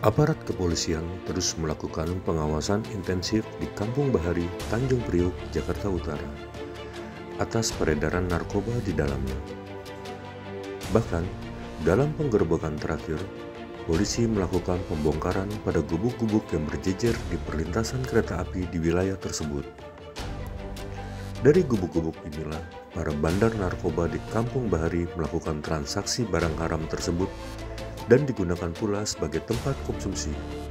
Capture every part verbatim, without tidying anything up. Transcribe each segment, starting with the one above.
Aparat kepolisian terus melakukan pengawasan intensif di Kampung Bahari, Tanjung Priok, Jakarta Utara, atas peredaran narkoba di dalamnya. Bahkan, dalam penggerebekan terakhir, polisi melakukan pembongkaran pada gubuk-gubuk yang berjejer di perlintasan kereta api di wilayah tersebut. Dari gubuk-gubuk inilah, para bandar narkoba di Kampung Bahari melakukan transaksi barang haram tersebut dan digunakan pula sebagai tempat konsumsi.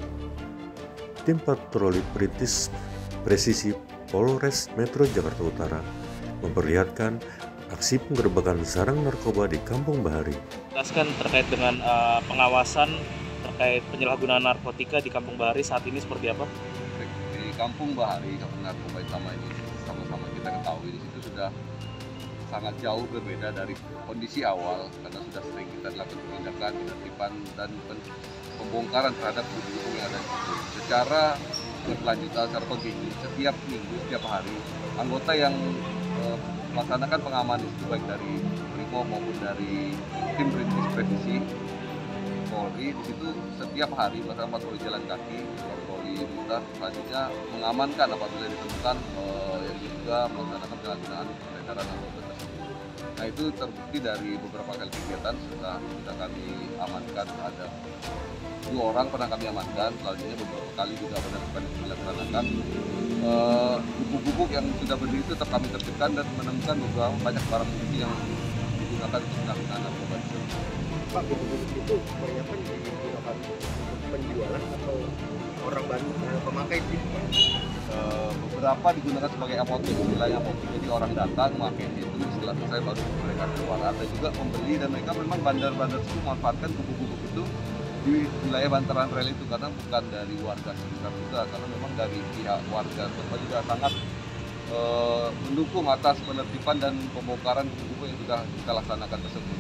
Tim patroli Perintis Presisi Polres Metro Jakarta Utara memperlihatkan aksi penggerebekan sarang narkoba di Kampung Bahari. Jelaskan terkait dengan uh, pengawasan terkait penyalahgunaan narkotika di Kampung Bahari saat ini seperti apa? Di Kampung Bahari, kampung narkoba selama ini sama-sama kita ketahui di situ sudah sangat jauh berbeda dari kondisi awal karena sudah sering kita lakukan penindakan, penertiban dan pembongkaran terhadap gubuk yang ada di situ. Secara berkelanjutan, secara kontinu, setiap minggu, setiap hari, anggota yang eh, melaksanakan pengaman di situ baik dari Brimob maupun dari tim Perintis Presisi Polri di situ setiap hari bersama patroli jalan kaki, patroli lintas selanjutnya mengamankan apabila ditemukan eh, yang juga melaksanakan penyalahgunaan peredaran narkoba tersebut. Nah itu terbukti dari beberapa kali kegiatan sudah kita kami amankan, ada dua orang pernah kami amankan, selanjutnya beberapa kali juga penertiban yang dilaksanakan. Gubuk-gubuk yang sudah berdiri itu tetap kami tertibkan dan menemukan beberapa banyak barang bukti yang digunakan untuk penyalahgunaan narkoba tersebut. Pak, gubuk-gubuk itu kebanyakan digunakan untuk penjualan atau orang baru pemakai sih? Uh, beberapa digunakan sebagai apotek, istilahnya apotek. Jadi orang datang memakai itu, setelah selesai baru mereka keluar. Ada juga pembeli dan mereka memang bandar-bandar itu memanfaatkan gubuk-gubuk itu di wilayah bantaran rel itu karena bukan dari warga sekitar juga, karena memang dari pihak warga tempat juga sangat uh, mendukung atas penertiban dan pembongkaran gubuk-gubuk yang sudah kita laksanakan tersebut.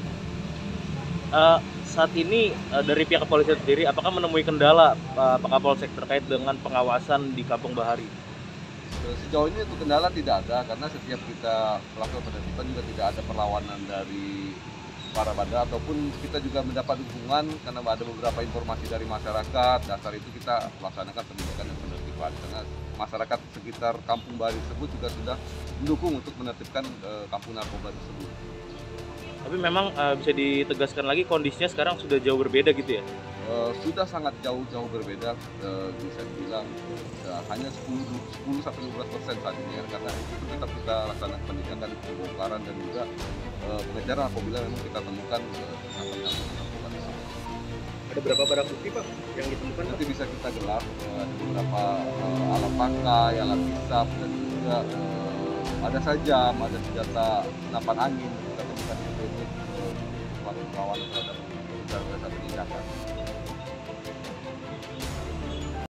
Uh, saat ini uh, dari pihak kepolisian sendiri, apakah menemui kendala uh, Pak Kapolsek terkait dengan pengawasan di Kampung Bahari? Sejauh ini untuk kendala tidak ada, karena setiap kita melakukan penertiban juga tidak ada perlawanan dari para bandar, ataupun kita juga mendapat dukungan karena ada beberapa informasi dari masyarakat. Dasar itu kita laksanakan penindakan dan penertiban, karena masyarakat sekitar Kampung Bahari tersebut juga sudah mendukung untuk menertibkan uh, kampung narkoba tersebut. Tapi memang uh, bisa ditegaskan lagi kondisinya sekarang sudah jauh berbeda gitu ya? Uh, sudah sangat jauh-jauh berbeda, uh, bisa dibilang uh, hanya sepuluh sampai lima belas persen saat ini ya, karena itu tetap kita laksanakan penindakan, pembongkaran dan juga uh, pengejaran apabila memang kita temukan narkoba uh, Ada berapa barang bukti Pak yang ditemukan? Nanti bisa kita gelar, uh, ada beberapa uh, alat pakai, alat hisap dan juga uh, ada sajam, ada senjata senapan angin kita temukan itu untuk uh, perlawanan terhadap dasar-dasar penindakan.